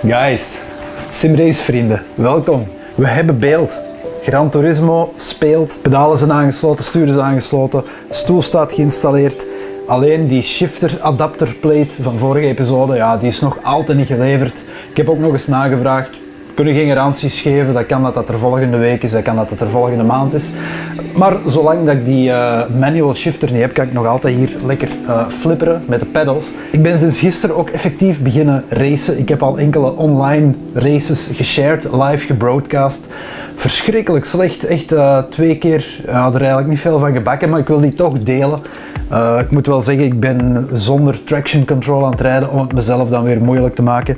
Guys, simrace vrienden, welkom. We hebben beeld. Gran Turismo speelt, pedalen zijn aangesloten, stuur is aangesloten, stoel staat geïnstalleerd. Alleen die shifter adapter plate van vorige episode, ja, die is nog altijd niet geleverd. Ik heb ook nog eens nagevraagd. We kunnen geen garanties geven, dat kan dat er volgende week is, dat kan dat er volgende maand is. Maar zolang dat ik die manual shifter niet heb, kan ik nog altijd hier lekker flipperen met de pedals. Ik ben sinds gisteren ook effectief beginnen racen. Ik heb al enkele online races geshared, live gebroadcast. Verschrikkelijk slecht, echt 2 keer, er eigenlijk niet veel van gebakken, maar ik wil die toch delen. Ik moet wel zeggen, ik ben zonder traction control aan het rijden om het mezelf dan weer moeilijk te maken.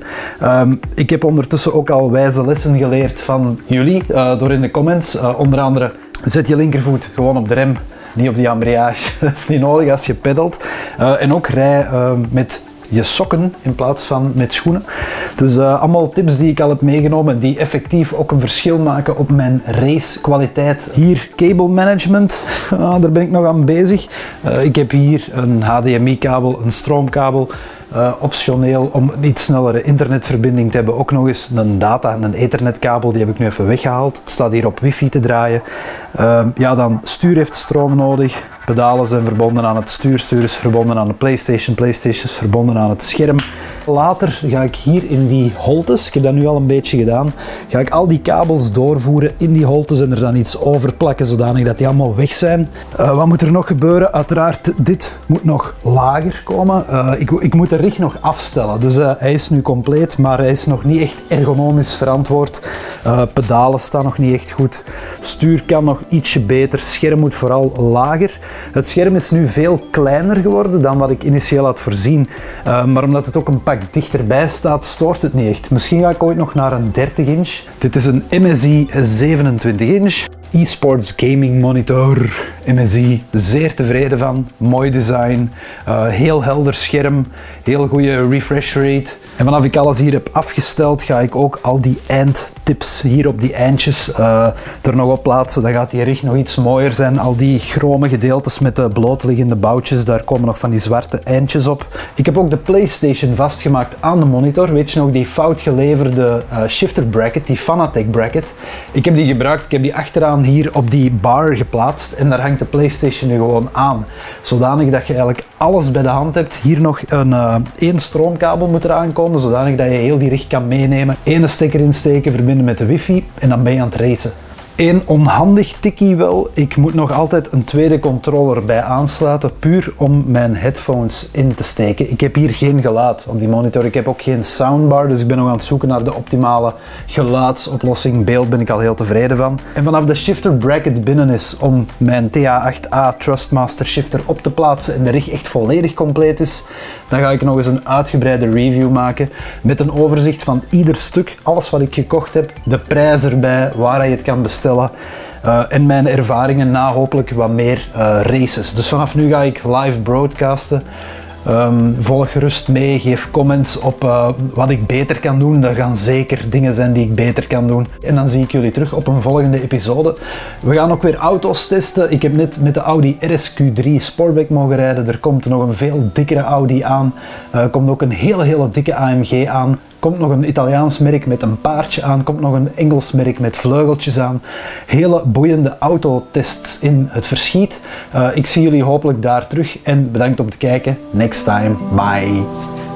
Ik heb ondertussen ook al wijze lessen geleerd van jullie, door in de comments. Onder andere, zet je linkervoet gewoon op de rem, niet op die embrayage. Dat is niet nodig als je pedalt. En ook rij met je sokken in plaats van met schoenen. Dus allemaal tips die ik al heb meegenomen, die effectief ook een verschil maken op mijn racekwaliteit. Hier cable management, daar ben ik nog aan bezig. Ik heb hier een HDMI-kabel, een stroomkabel. Optioneel om een iets snellere internetverbinding te hebben, ook nog eens een data- en een ethernetkabel, die heb ik nu even weggehaald. Het staat hier op wifi te draaien. Ja, dan stuur heeft stroom nodig. Pedalen zijn verbonden aan het stuur, stuur is verbonden aan de PlayStation, PlayStation is verbonden aan het scherm. Later ga ik hier in die holtes, ik heb dat nu al een beetje gedaan, ga ik al die kabels doorvoeren in die holtes en er dan iets over plakken, zodanig dat die allemaal weg zijn. Wat moet er nog gebeuren? Uiteraard, dit moet nog lager komen. Ik moet de rig nog afstellen, dus hij is nu compleet, maar hij is nog niet echt ergonomisch verantwoord. Pedalen staan nog niet echt goed. Stuur kan nog ietsje beter, scherm moet vooral lager. Het scherm is nu veel kleiner geworden dan wat ik initieel had voorzien, maar omdat het ook een pak dichterbij staat, stoort het niet echt. Misschien ga ik ooit nog naar een 30 inch. Dit is een MSI 27 inch. eSports gaming monitor, MSI, zeer tevreden van, mooi design, heel helder scherm, heel goede refresh rate. En vanaf ik alles hier heb afgesteld, ga ik ook al die eindtips hier op die eindjes er nog op plaatsen. Dan gaat die rig nog iets mooier zijn. Al die chrome gedeeltes met de blootliggende boutjes, daar komen nog van die zwarte eindjes op. Ik heb ook de PlayStation vastgemaakt aan de monitor. Weet je nog, die fout geleverde shifter bracket, die Fanatec bracket. Ik heb die gebruikt, ik heb die achteraan hier op die bar geplaatst en daar hangt de PlayStation nu gewoon aan. Zodanig dat je eigenlijk alles bij de hand hebt. Hier nog één stroomkabel moet eraan komen, zodanig dat je heel die rig kan meenemen. Eén stekker insteken, verbinden met de wifi en dan ben je aan het racen. Eén onhandig tikkie wel, ik moet nog altijd een tweede controller bij aansluiten, puur om mijn headphones in te steken. Ik heb hier geen geluid op die monitor, ik heb ook geen soundbar, dus ik ben nog aan het zoeken naar de optimale geluidsoplossing. Beeld ben ik al heel tevreden van. En vanaf de shifter bracket binnen is om mijn TA8A Trustmaster shifter op te plaatsen en de rig echt volledig compleet is, dan ga ik nog eens een uitgebreide review maken met een overzicht van ieder stuk, alles wat ik gekocht heb, de prijs erbij, waar je het kan bestellen. En mijn ervaringen na hopelijk wat meer races. Dus vanaf nu ga ik live broadcasten. Volg gerust mee, geef comments op wat ik beter kan doen. Er gaan zeker dingen zijn die ik beter kan doen. En dan zie ik jullie terug op een volgende episode. We gaan ook weer auto's testen. Ik heb net met de Audi RSQ3 Sportback mogen rijden. Er komt nog een veel dikkere Audi aan. Er komt ook een hele dikke AMG aan. Komt nog een Italiaans merk met een paardje aan. Komt nog een Engels merk met vleugeltjes aan. Hele boeiende autotests in het verschiet. Ik zie jullie hopelijk daar terug. En bedankt om het kijken. Next time. Bye.